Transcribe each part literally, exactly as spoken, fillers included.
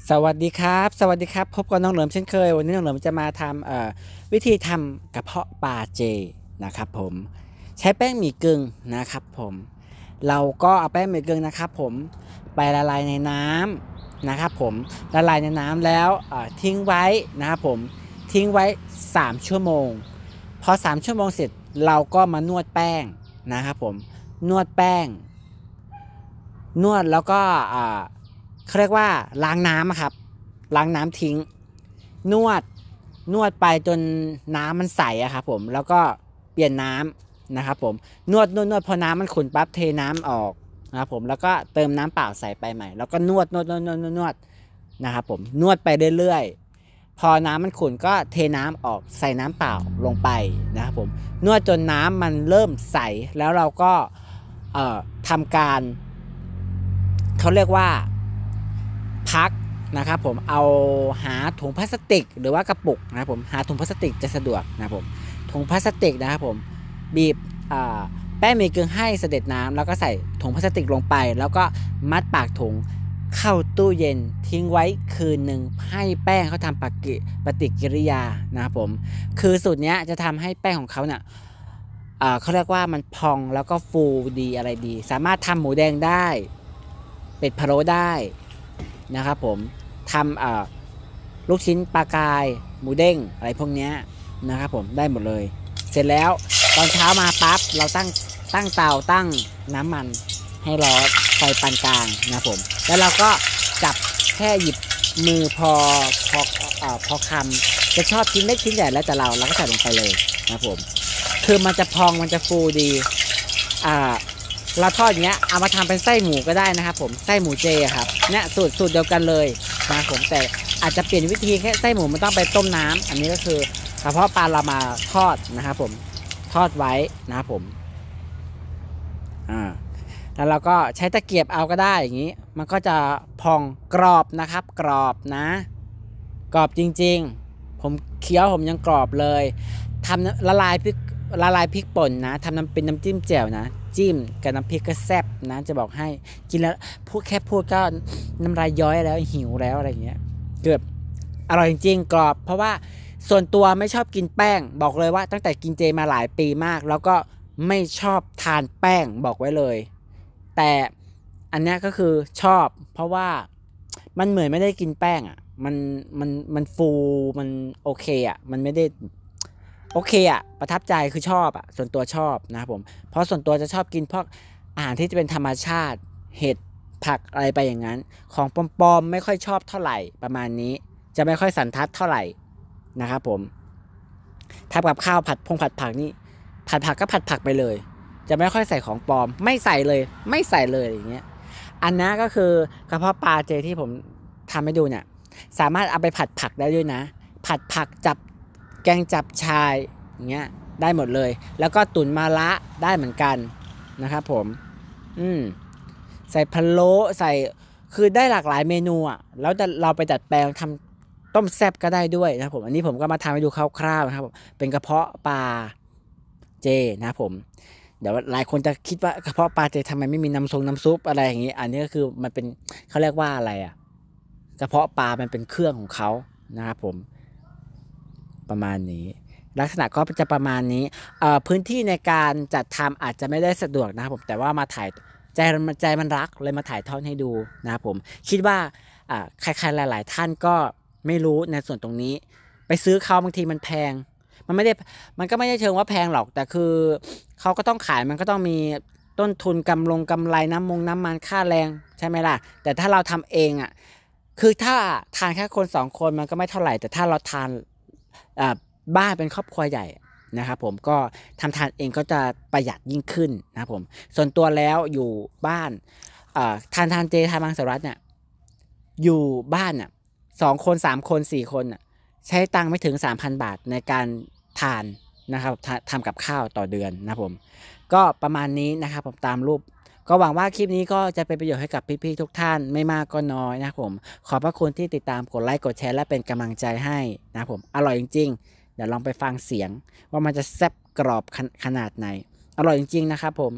สวัสดีครับสวัสดีครับพบกับน้องเหลิมเช่นเคยวันนี้น้องเหลิมจะมาทำวิธีทำกระเพาะปลาเจนะครับผมใช้แป้งหมี่กึ่งนะครับผมเราก็เอาแป้งหมี่กึ่งนะครับผมไปละลายในน้ำนะครับผมละลายในน้ำแล้วทิ้งไว้นะครับผมทิ้งไว้สามชั่วโมงพอสามชั่วโมงเสร็จเราก็มานวดแป้งนะครับผมนวดแป้งนวดแล้วก็เขาเรียกว่าล้างน้ำครับล้างน้ำทิ้งนวดนวดไปจนน้ำมันใสอะครับผมแล้วก็เปลี่ยนน้ำนะครับผมนวดนวดนวดพอน้ำมันขุ่นปั๊บเทน้ำออกนะครับผมแล้วก็เติมน้ำเปล่าใส่ไปใหม่แล้วก็นวดนวดนวดนวดนวดนะครับผมนวดไปเรื่อยๆพอน้ำมันขุ่นก็เทน้ำออกใส่น้ำเปล่าลงไปนะครับผมนวดจนน้ำมันเริ่มใสแล้วเราก็เอ่อทำการเขาเรียกว่าพักนะครับผมเอาหาถุงพลาสติกหรือว่ากระปุกนะครับผมหาถุงพลาสติกจะสะดวกนะครับผมถุงพลาสติกนะครับผมบีบแป้งหมี่กึ่งให้เสด็จน้ำแล้วก็ใส่ถุงพลาสติกลงไปแล้วก็มัดปากถุงเข้าตู้เย็นทิ้งไว้คืนหนึ่งให้แป้งเขาทำปฏิปฏิกิริยานะครับผมคือสูตรนี้จะทำให้แป้งของเขาเนี่ยเขาเรียกว่ามันพองแล้วก็ฟูดีอะไรดีสามารถทำหมูแดงได้เป็ดพะโล้ได้นะครับผมทำลูกชิ้นปลากายหมูเด้งอะไรพวกนี้นะครับผมได้หมดเลยเสร็จแล้วตอนเช้ามาปั๊บเราตั้งตั้งเตาตั้งน้ำมันให้ร้อนไฟปานกลางนะผมแล้วเราก็จับแค่หยิบมือพอพอเอ่อพอคำจะชอบชิ้นเล็กชิ้นใหญ่แล้วแต่เราเราก็ใส่ลงไปเลยนะผมคือมันจะพองมันจะฟูดีอ่าเราทอดอย่างเงี้ยเอามาทำเป็นไส้หมูก็ได้นะครับผมไส้หมูเจครับเนี่ยสูตรสูตรเดียวกันเลยนะผมแต่อาจจะเปลี่ยนวิธีแค่ไส้หมูมันต้องไปต้มน้ำอันนี้ก็คือกระเพาะปลาเรามาทอดนะครับผมทอดไว้นะครับผมอ่าแล้วเราก็ใช้ตะเกียบเอาก็ได้อย่างนี้มันก็จะพองกรอบนะครับกรอบนะกรอบจริงๆผมเคี้ยวผมยังกรอบเลยทำละลายพริกละลายพริกป่นนะทำน้ำเป็นน้ำจิ้มแจ่วนะจิ้มกับน้ำพริกก็แซ่บนะจะบอกให้กินแล้วพูดแค่พูดก็น้ำลายย้อยแล้วหิวแล้วอะไรเงี้ยเกือบอร่อยจริงๆกรอบเพราะว่าส่วนตัวไม่ชอบกินแป้งบอกเลยว่าตั้งแต่กินเจมาหลายปีมากแล้วก็ไม่ชอบทานแป้งบอกไว้เลยแต่อันนี้ก็คือชอบเพราะว่ามันเหมือนไม่ได้กินแป้งอ่ะมันมันมันฟูมันโอเคอ่ะมันไม่ได้โอเคอ่ะประทับใจคือชอบอ่ะส่วนตัวชอบนะครับผมเพราะส่วนตัวจะชอบกินพวกอาหารที่จะเป็นธรรมชาติเห็ดผักอะไรไปอย่างนั้นของปลอมๆไม่ค่อยชอบเท่าไหร่ประมาณนี้จะไม่ค่อยสันทัดเท่าไหร่นะครับผมทำกับข้าวผัดพงผัดผักนี่ผัดผักก็ผัดผักไปเลยจะไม่ค่อยใส่ของปลอมไม่ใส่เลยไม่ใส่เลยอย่างเงี้ยอันนั้นก็คือกระเพาะปลาเจที่ผมทำให้ดูเนี่ยสามารถเอาไปผัดผักได้ด้วยนะผัดผักจับแกงจับชายอย่างเงี้ยได้หมดเลยแล้วก็ตุ๋นมะระได้เหมือนกันนะครับผมอืมใส่พะโล้ใส่คือได้หลากหลายเมนูอ่ะแล้วเราไปดัดแปลงทำต้มแซ่บก็ได้ด้วยนะครับผมอันนี้ผมก็มาทำให้ดูคร่าวๆนะครับเป็นกระเพาะปลาเจนะครับผมเดี๋ยวหลายคนจะคิดว่ากระเพาะปลาเจทำไมไม่มีน้ำทรงน้ำซุปอะไรอย่างนี้อันนี้ก็คือมันเป็นเขาเรียกว่าอะไรอ่ะกระเพาะปลามันเป็นเครื่องของเขานะครับผมประมาณนี้ลักษณะก็จะประมาณนี้พื้นที่ในการจัดทำอาจจะไม่ได้สะดวกนะครับผมแต่ว่ามาถ่ายใจมันใจมันรักเลยมาถ่ายทอดให้ดูนะครับผมคิดว่าใครๆหลายๆท่านก็ไม่รู้ในส่วนตรงนี้ไปซื้อเขาบางทีมันแพงมันไม่ได้มันก็ไม่ได้เชิงว่าแพงหรอกแต่คือเขาก็ต้องขายมันก็ต้องมีต้นทุนกำลงกำไรน้ำมงน้ำมันค่าแรงใช่ไหมล่ะแต่ถ้าเราทำเองอ่ะคือถ้าทานแค่คนสองคนมันก็ไม่เท่าไหร่แต่ถ้าเราทานบ้านเป็นครอบครัวใหญ่นะครับผมก็ทำทานเองก็จะประหยัดยิ่งขึ้นนะครับผมส่วนตัวแล้วอยู่บ้านทานทานเจทานมังสวิรัติเนี่ยอยู่บ้านน่ะสองคนสามคนสี่คนน่ะใช้ตังค์ไม่ถึง สามพัน บาทในการทานนะครับทำกับข้าวต่อเดือนนะผมก็ประมาณนี้นะครับผมตามรูปก็หวังว่าคลิปนี้ก็จะเป็นประโยชน์ให้กับพี่ๆทุกท่านไม่มากก็น้อยนะครับผมขอบพระคุณที่ติดตามกดไลค์กดแชร์และเป็นกำลังใจให้นะครับผมอร่อยจริงๆเดี๋ยวลองไปฟังเสียงว่ามันจะแซ่บกรอบขนาดไหนอร่อยจริงๆนะครับผม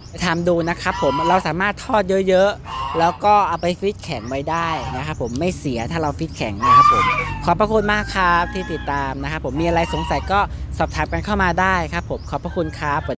ไปทำดูนะครับผมเราสามารถทอดเยอะๆแล้วก็เอาไปฟิตแข็งไว้ได้นะครับผมไม่เสียถ้าเราฟิตแข็งนะครับผมขอบพระคุณมากครับที่ติดตามนะครับผมมีอะไรสงสัยก็สอบถามกันเข้ามาได้ครับผมขอบพระคุณครับ